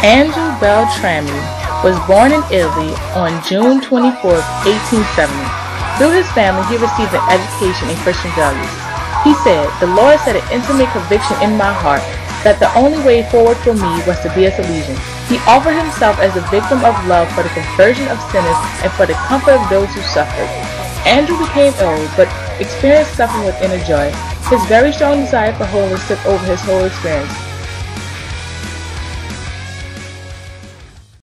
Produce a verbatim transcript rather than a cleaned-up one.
Andrew Beltrami was born in Italy on June twenty-fourth, eighteen seventy. Through his family, he received an education in Christian values. He said, "The Lord set an intimate conviction in my heart that the only way forward for me was to be a Salesian." He offered himself as a victim of love for the conversion of sinners and for the comfort of those who suffered. Andrew became ill, but experienced suffering with inner joy. His very strong desire for holiness took over his whole experience.